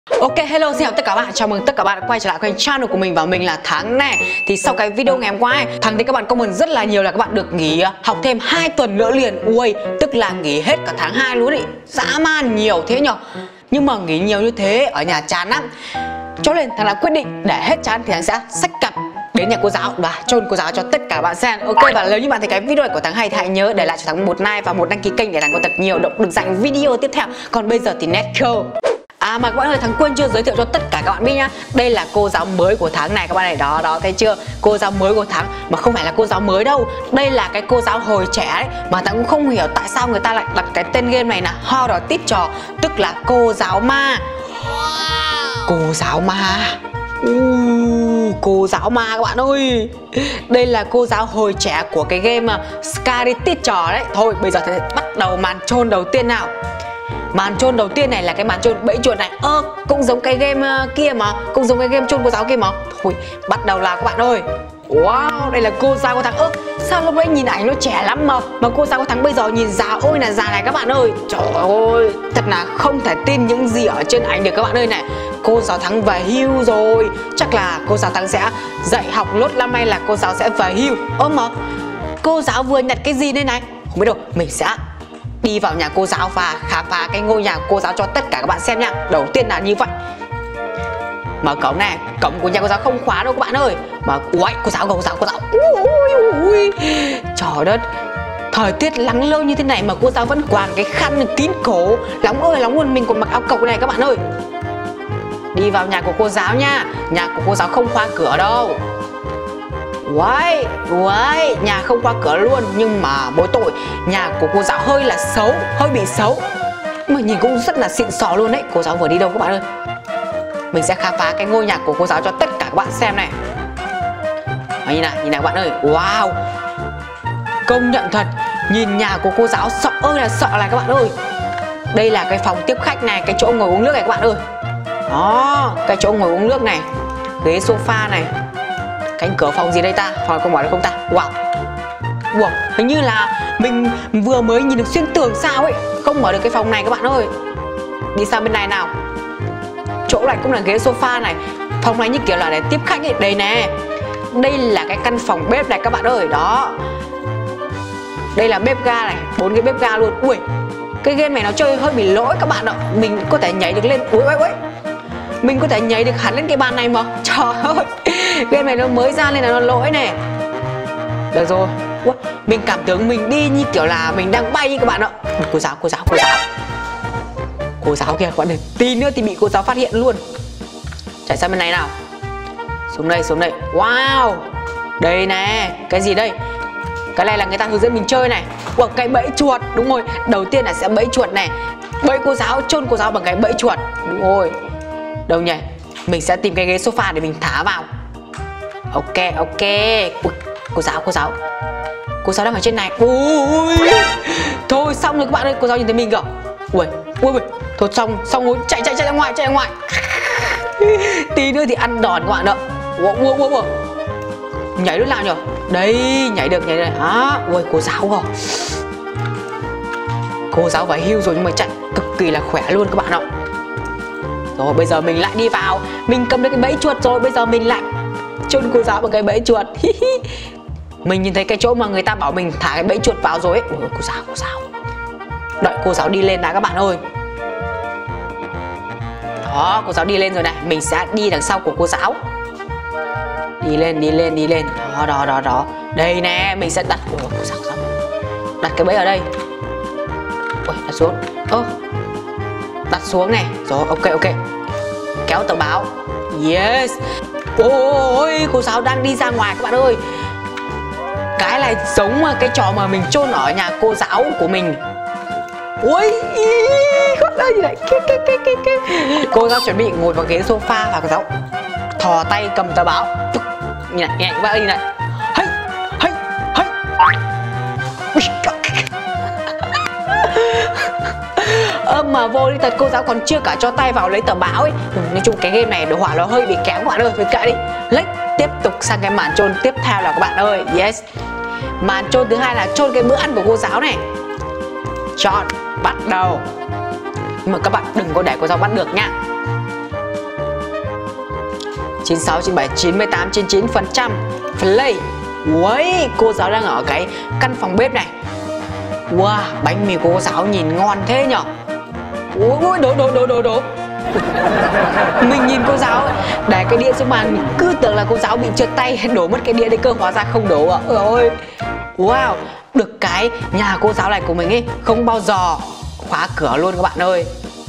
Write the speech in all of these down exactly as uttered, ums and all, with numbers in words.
Ok, hello, xin chào tất cả các bạn, chào mừng tất cả các bạn đã quay trở lại kênh channel của mình và mình là Thắng này. Thì sau cái video ngày hôm qua ấy, Thắng thấy các bạn comment rất là nhiều là các bạn được nghỉ học thêm hai tuần nữa liền. Ui, tức là nghỉ hết cả tháng hai luôn ý, dã man nhiều thế nhở. Nhưng mà nghỉ nhiều như thế ở nhà chán lắm, cho nên Thắng đã quyết định để hết chán thì Thắng sẽ xách cặp đến nhà cô giáo và chôn cô giáo cho tất cả các bạn xem. Ok, và nếu như bạn thấy cái video này của Thắng hay thì hãy nhớ để lại cho Thắng một like và một đăng ký kênh để Thắng có thật nhiều động lực dành video tiếp theo. Còn bây giờ thì let's go. À mà các bạn ơi, Thắng quên chưa giới thiệu cho tất cả các bạn biết nhá. Đây là cô giáo mới của Thắng này các bạn này, đó đó thấy chưa? Cô giáo mới của Thắng mà không phải là cô giáo mới đâu. Đây là cái cô giáo hồi trẻ đấy, mà Thắng cũng không hiểu tại sao người ta lại đặt cái tên game này là Horror Teacher, tức là cô giáo ma. Cô giáo ma. Uh, cô giáo ma các bạn ơi. Đây là cô giáo hồi trẻ của cái game Scary Teacher đấy. Thôi bây giờ thì bắt đầu màn chôn đầu tiên nào. Màn chôn đầu tiên này là cái màn chôn bẫy chuột này. Ơ, cũng giống cái game uh, kia mà, cũng giống cái game chôn cô giáo kia mà. Thôi, bắt đầu là các bạn ơi. Wow, đây là cô giáo của Thắng. Ơ, sao lúc đấy nhìn ảnh nó trẻ lắm mà Mà cô giáo của Thắng bây giờ nhìn già ôi là già này các bạn ơi. Trời ơi, thật là không thể tin những gì ở trên ảnh được các bạn ơi này. Cô giáo Thắng về hưu rồi. Chắc là cô giáo Thắng sẽ dạy học lốt năm nay là cô giáo sẽ về hưu. Ơ mà, cô giáo vừa nhặt cái gì đây này? Không biết đâu, mình sẽ đi vào nhà cô giáo và khám phá cái ngôi nhà cô giáo cho tất cả các bạn xem nha. Đầu tiên là như vậy. Mở cổng này, cổng của nhà cô giáo không khóa đâu các bạn ơi. Mà ui, cô giáo, cô giáo, cô giáo. Ui, ui. Trời đất, thời tiết nắng lâu như thế này mà cô giáo vẫn quàng cái khăn kín cổ. Nóng ơi nóng luôn, mình còn mặc áo cộc này các bạn ơi. Đi vào nhà của cô giáo nha. Nhà của cô giáo không khóa cửa đâu. Uầy, uầy, nhà không khóa cửa luôn. Nhưng mà mỗi tội nhà của cô giáo hơi là xấu, hơi bị xấu. Mà nhìn cũng rất là xịn sò luôn đấy. Cô giáo vừa đi đâu các bạn ơi? Mình sẽ khám phá cái ngôi nhà của cô giáo cho tất cả các bạn xem này. Mà nhìn này, nhìn này các bạn ơi. Wow, công nhận thật, nhìn nhà của cô giáo sợ ơi là sợ này các bạn ơi. Đây là cái phòng tiếp khách này, cái chỗ ngồi uống nước này các bạn ơi. Đó, cái chỗ ngồi uống nước này, ghế sofa này. Cánh cửa phòng gì đây ta? Phòng không mở được không ta? Wow, wow, hình như là mình vừa mới nhìn được xuyên tường sao ấy. Không mở được cái phòng này các bạn ơi. Đi sang bên này nào. Chỗ này cũng là ghế sofa này. Phòng này như kiểu là để tiếp khách ấy. Đây nè, đây là cái căn phòng bếp này các bạn ơi. Đó, đây là bếp ga này, bốn cái bếp ga luôn. Ui, cái game này nó chơi hơi bị lỗi các bạn ạ. Mình có thể nhảy được lên. Ui ui ui, mình có thể nhảy được hẳn lên cái bàn này mà. Trời ơi, game này nó mới ra nên là nó lỗi này. Được rồi. Ui, mình cảm tưởng mình đi như kiểu là mình đang bay các bạn ạ. Cô giáo, cô giáo, cô giáo. Cô giáo kìa các bạn ơi. Tí nữa thì bị cô giáo phát hiện luôn. Chạy sang bên này nào. Xuống đây, xuống đây. Wow, đây nè, cái gì đây? Cái này là người ta hướng dẫn mình chơi này. Ủa, cái bẫy chuột, đúng rồi. Đầu tiên là sẽ bẫy chuột này. Bẫy cô giáo, chôn cô giáo bằng cái bẫy chuột. Đúng rồi. Đâu nhỉ? Mình sẽ tìm cái ghế sofa để mình thả vào. Ok, ok. Ui, cô giáo, cô giáo. Cô giáo đang ở trên này. Ui, thôi xong rồi các bạn ơi, cô giáo nhìn thấy mình kìa. Ui, ui, ui. Thôi xong, xong rồi, chạy, chạy, chạy ra ngoài, chạy ra ngoài. Tí nữa thì ăn đòn các bạn ạ. Ui, ui, ui, ui. Nhảy lúc nào nhỉ? Đây, nhảy được, nhảy được. Đó, ui, cô giáo kìa. Cô giáo phải hưu rồi nhưng mà chạy cực kỳ là khỏe luôn các bạn ạ. Rồi bây giờ mình lại đi vào. Mình cầm được cái bẫy chuột rồi. Bây giờ mình lại chôn cô giáo bằng cái bẫy chuột. Mình nhìn thấy cái chỗ mà người ta bảo mình thả cái bẫy chuột vào rồi ấy. Ôi, cô giáo, cô giáo. Đợi cô giáo đi lên đã các bạn ơi. Đó, cô giáo đi lên rồi này. Mình sẽ đi đằng sau của cô giáo. Đi lên, đi lên, đi lên. Đó, đó, đó, đó. Đây nè, mình sẽ đặt. Ôi, cô giáo, cô giáo. Đặt cái bẫy ở đây. Ôi, đặt xuống. Ơ, đặt xuống này. Rồi, ok, ok. Kéo tờ báo. Yes. Ôi, cô giáo đang đi ra ngoài các bạn ơi. Cái này giống cái trò mà mình chôn ở nhà cô giáo của mình. Ui, con ơi gì này. Cô giáo chuẩn bị ngồi vào ghế sofa và cô giáo thò tay cầm tờ báo. Nhìn này, nhìn này các bạn ơi, nhìn này. Hey, hey, hey. Ơ mà vô đi thật, cô giáo còn chưa cả cho tay vào lấy tờ báo ấy. Nói chung cái game này đồ họa nó hơi bị kém các bạn ơi. Thôi kệ đi. Let's tiếp tục sang cái màn chôn tiếp theo là các bạn ơi. Yes. Màn chôn thứ hai là chôn cái bữa ăn của cô giáo này. Chọn, bắt đầu. Nhưng mà các bạn đừng có để cô giáo bắt được nha. chín mươi sáu, chín mươi bảy, chín mươi tám, chín mươi chín phần trăm. Play. Uầy, cô giáo đang ở cái căn phòng bếp này. Wow, bánh mì của cô giáo nhìn ngon thế nhở. Ui, đổ, đổ, đổ, đổ, đổ. Mình nhìn cô giáo để cái đĩa xuống bàn, mình cứ tưởng là cô giáo bị trượt tay đổ mất cái đĩa đấy cơ, hóa ra không đổ ạ. Ôi, wow, được cái nhà cô giáo này của mình ấy không bao giờ khóa cửa luôn các bạn ơi.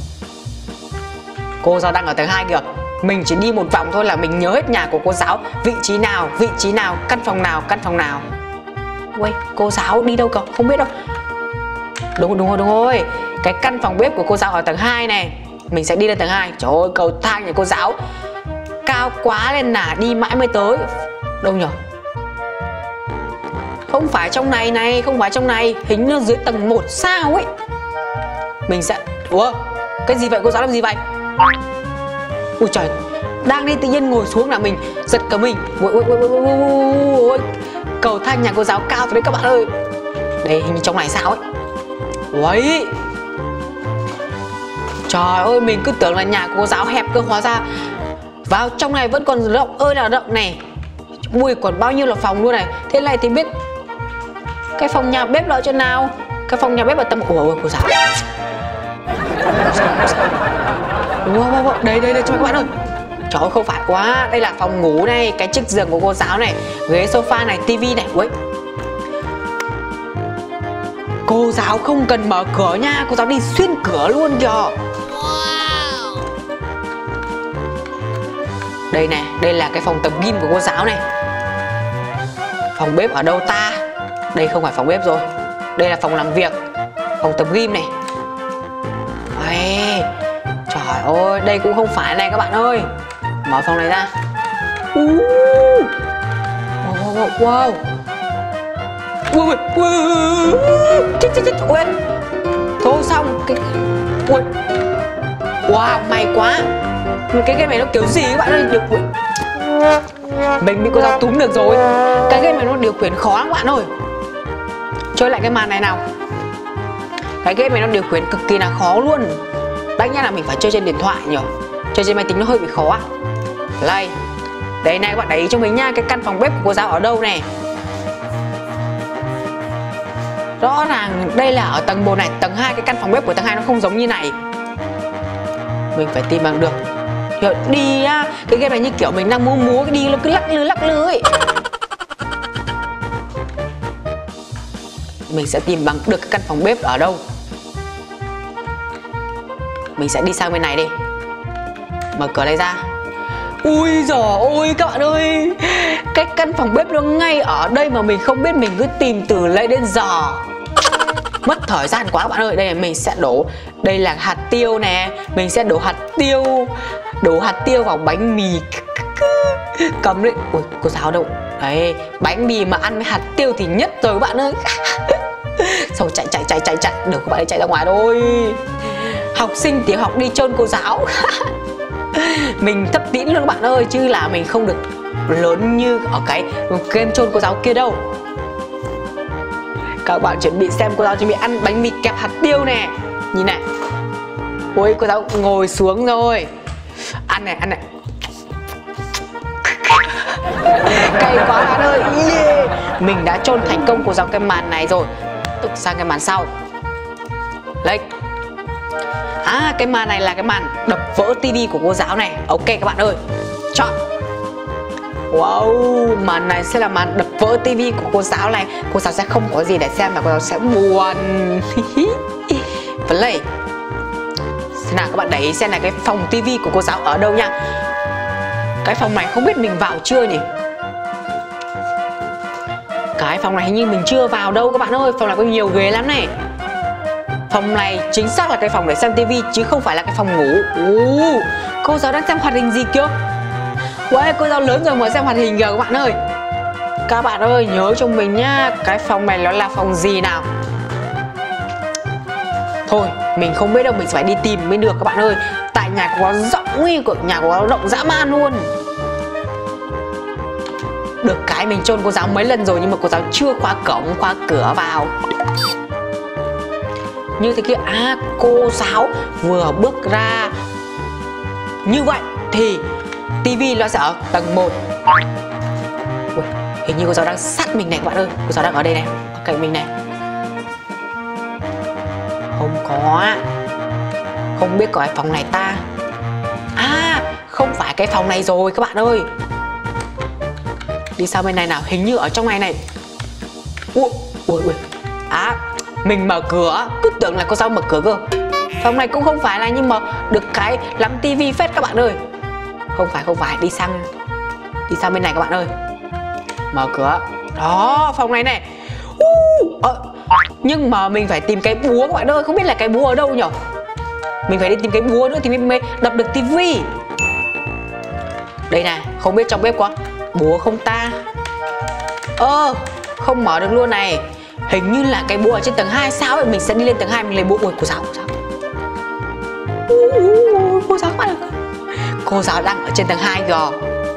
Cô giáo đang ở tầng hai kìa. Mình chỉ đi một vòng thôi là mình nhớ hết nhà của cô giáo, vị trí nào, vị trí nào, căn phòng nào, căn phòng nào. Ui, cô giáo đi đâu cơ, không biết đâu. Đúng, đúng rồi, đúng rồi. Cái căn phòng bếp của cô giáo ở tầng hai này. Mình sẽ đi lên tầng hai. Trời ơi, cầu thang nhà cô giáo cao quá nên là đi mãi mới tới. Đâu nhỉ? Không phải trong này này, không phải trong này. Hình như dưới tầng một sao ấy. Mình sẽ... Ủa? Cái gì vậy? Cô giáo làm gì vậy? Ui trời, đang đi tự nhiên ngồi xuống là mình giật cả mình. Ui, ui, ui, ui, ui, ui. Cầu thang nhà cô giáo cao thật đấy các bạn ơi. Đây, hình như trong này sao ấy. Ui, trời ơi, mình cứ tưởng là nhà của cô giáo hẹp cơ, hóa ra vào trong này vẫn còn rộng ơi là rộng này. Ui, còn bao nhiêu là phòng luôn này. Thế này thì biết cái phòng nhà bếp là ở chỗ nào. Cái phòng nhà bếp ở tầm... Ủa, cô giáo. Wow, wow, đây, đây, đây cho các bạn ơi. Trời ơi, không phải quá. Đây là phòng ngủ này, cái chiếc giường của cô giáo này, ghế sofa này, tivi này. Ui, cô giáo không cần mở cửa nha, cô giáo đi xuyên cửa luôn kìa. Wow. Đây này, đây là cái phòng tập gym của cô giáo này. Phòng bếp ở đâu ta? Đây không phải phòng bếp rồi. Đây là phòng làm việc, phòng tập gym này. Ê, trời ơi, đây cũng không phải này các bạn ơi. Mở phòng này ra. uh. Wow, wow, wow. Ui, ui, chết, chết, chết, ui. Thôi xong cái... Ui. Wow, may quá. Cái game này nó kiểu gì các bạn ơi. Được. Ui. Mình bị cô giáo túm được rồi. Cái game này nó điều khiển khó lắm các bạn ơi. Chơi lại cái màn này nào. Cái game này nó điều khiển cực kỳ là khó luôn. Đáng nhẽ là mình phải chơi trên điện thoại nhỉ. Chơi trên máy tính nó hơi bị khó. Đây. Đây này các bạn để ý cho mình nha. Cái căn phòng bếp của cô giáo ở đâu này. Rõ ràng đây là ở tầng một này. Tầng hai, cái căn phòng bếp của tầng hai nó không giống như này. Mình phải tìm bằng được. Rồi, đi á. Cái game này như kiểu mình đang múa múa. Cái đi nó cứ lắc lư lắc lư ấy. Mình sẽ tìm bằng được cái căn phòng bếp ở đâu. Mình sẽ đi sang bên này đi. Mở cửa này ra. Ui giời ơi các bạn ơi. Cái căn phòng bếp nó ngay ở đây mà mình không biết, mình cứ tìm từ lấy đến giờ. Mất thời gian quá các bạn ơi. Đây là mình sẽ đổ. Đây là hạt tiêu nè. Mình sẽ đổ hạt tiêu. Đổ hạt tiêu vào bánh mì. Cầm lên. Ui, cô giáo đâu. Đấy, bánh mì mà ăn với hạt tiêu thì nhất rồi các bạn ơi. Xong chạy chạy chạy chạy chạy. Được các bạn ấy chạy ra ngoài thôi. Học sinh tiểu học đi chôn cô giáo. Mình thấp tĩnh luôn các bạn ơi. Chứ là mình không được lớn như ở cái game chôn cô giáo kia đâu. Các bạn chuẩn bị xem cô giáo chuẩn bị ăn bánh mì kẹp hạt tiêu nè. Nhìn này. Ôi, cô giáo ngồi xuống rồi. Ăn này, ăn này. Cay quá bạn ơi. Yeah. Mình đã chôn thành công cô giáo cái màn này rồi. Tục sang cái màn sau. Lên. À, cái màn này là cái màn đập vỡ tivi của cô giáo này. Ok các bạn ơi. Chọn. Wow, màn này sẽ là màn đập vỡ tivi của cô giáo này. Cô giáo sẽ không có gì để xem và cô giáo sẽ buồn. Play. Thế nào các bạn để ý xem là cái phòng tivi của cô giáo ở đâu nha. Cái phòng này không biết mình vào chưa nhỉ. Cái phòng này hình như mình chưa vào đâu các bạn ơi. Phòng này có nhiều ghế lắm này. Phòng này chính xác là cái phòng để xem tivi chứ không phải là cái phòng ngủ. Ồ, cô giáo đang xem hoạt hình gì kia. Wow, cô giáo lớn rồi mới xem hoạt hình kìa các bạn ơi. Các bạn ơi nhớ cho mình nhá. Cái phòng này nó là phòng gì nào. Thôi mình không biết đâu, mình phải đi tìm mới được các bạn ơi. Tại nhà có rộng nguy của nhà có rộng dã man luôn. Được cái mình chôn cô giáo mấy lần rồi nhưng mà cô giáo chưa khóa cổng khóa cửa vào. Như thế kia. À, cô giáo vừa bước ra. Như vậy thì tivi nó sẽ ở tầng một. Ui, hình như cô giáo đang sát mình này các bạn ơi. Cô giáo đang ở đây này, ở cạnh mình này. Không có. Không biết có cái phòng này ta. À, không phải cái phòng này rồi các bạn ơi. Đi sang bên này nào, hình như ở trong này này. Ui, ui, ui. À, mình mở cửa, cứ tưởng là cô giáo mở cửa cơ. Phòng này cũng không phải là, nhưng mà được cái lắm tivi phết các bạn ơi. Không phải, không phải, đi sang Đi sang bên này các bạn ơi. Mở cửa. Đó, phòng này này. uh, à, Nhưng mà mình phải tìm cái búa các bạn ơi. Không biết là cái búa ở đâu nhỉ. Mình phải đi tìm cái búa nữa thì mới, mới đập được tivi. Đây này, không biết trong bếp có búa không ta. Ơ, ờ, không mở được luôn này. Hình như là cái búa ở trên tầng hai sao ấy. Mình sẽ đi lên tầng hai mình lấy búa. Ui, cô giáo, cô giáo. Uh, cô giáo các bạn ơi. Cô giáo đang ở trên tầng hai kìa.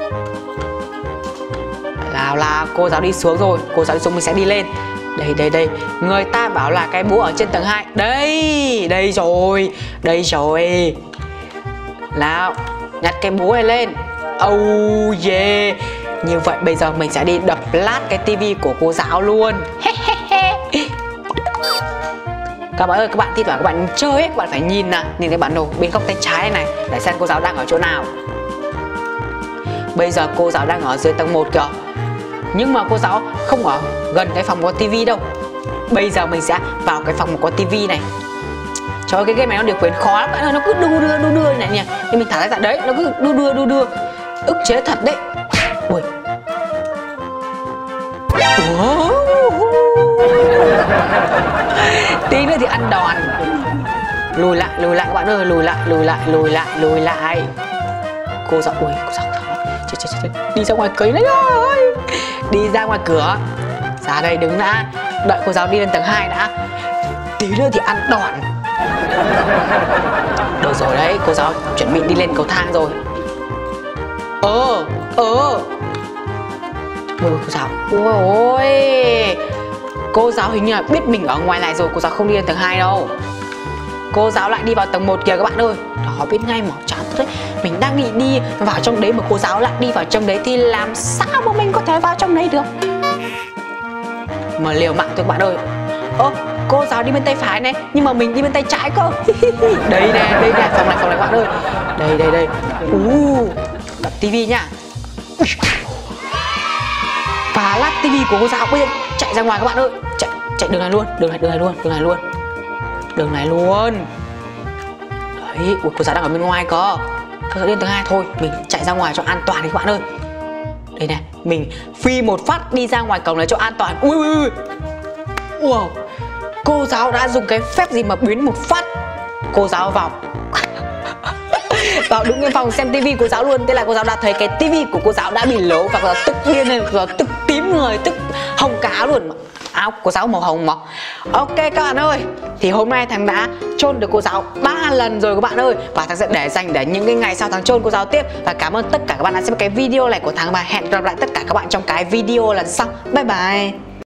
Nào là cô giáo đi xuống rồi. Cô giáo đi xuống mình sẽ đi lên. Đây, đây, đây. Người ta bảo là cái búa ở trên tầng hai. Đây, đây rồi. Đây rồi. Nào, nhặt cái búa này lên. Oh yeah. Như vậy bây giờ mình sẽ đi đập lát cái tivi của cô giáo luôn. Các bạn ơi, các bạn thi thoảng các bạn chơi ấy, các bạn phải nhìn nè, nhìn cái bản đồ bên góc tay trái này để xem cô giáo đang ở chỗ nào. Bây giờ cô giáo đang ở dưới tầng một kìa. Nhưng mà cô giáo không ở gần cái phòng có tivi đâu. Bây giờ mình sẽ vào cái phòng có tivi này. Trời ơi, cái game này nó điều khiển khó lắm bạn ơi, nó cứ đu đưa đu đưa này nhỉ. Nên mình thả ra tại đấy, nó cứ đu đưa đu đưa. Ức chế thật đấy. Ui. Tí nữa thì ăn đòn. Lùi lại, lùi lại các bạn ơi, lùi lại, lùi lại, lùi lại, lùi lại. Cô giáo, ui, cô giáo chết, chết, chết. Đi ra ngoài cấy đấy ơi. Đi ra ngoài cửa. Ra đây đứng đã. Đợi cô giáo đi lên tầng hai đã. Tí nữa thì ăn đòn. Được rồi đấy, cô giáo chuẩn bị đi lên cầu thang rồi. Ờ, ờ. Ôi, cô giáo, ôi ôi. Cô giáo hình như là biết mình ở ngoài này rồi. Cô giáo không đi lên tầng hai đâu. Cô giáo lại đi vào tầng một kìa các bạn ơi. Đó, biết ngay mà chán đấy. Mình đang đi đi vào trong đấy mà cô giáo lại đi vào trong đấy thì làm sao mà mình có thể vào trong đấy được. Mà liều mạng thôi các bạn ơi. Ơ, cô giáo đi bên tay phải này, nhưng mà mình đi bên tay trái cơ. Đây nè, đây nè, phòng này, phòng này các bạn ơi. Đây, đây, đây. uh, Đập tivi nha. Phá lát tivi của cô giáo. Bây giờ chạy ra ngoài các bạn ơi. Chạy, chạy đường này luôn, đường này, đường này luôn, đường này luôn. Đường này luôn. Đấy, ui, cô giáo đang ở bên ngoài cơ. Cô giáo lên tầng hai thôi. Mình chạy ra ngoài cho an toàn đi các bạn ơi. Đây này, mình phi một phát đi ra ngoài cổng này cho an toàn. Ui ui ui. Wow. Cô giáo đã dùng cái phép gì mà biến một phát cô giáo vào vào đúng cái phòng xem tivi của cô giáo luôn. Thế là cô giáo đã thấy cái tivi của cô giáo đã bị lố và cô giáo tức điên lên, cô giáo tức tím người, tức hồng cá luôn. Áo cô giáo màu hồng mà. Ok các bạn ơi, thì hôm nay thằng đã chôn được cô giáo ba lần rồi các bạn ơi. Và thằng sẽ để dành để những cái ngày sau thằng chôn cô giáo tiếp. Và cảm ơn tất cả các bạn đã xem cái video này của thằng. Và hẹn gặp lại tất cả các bạn trong cái video lần sau. Bye bye.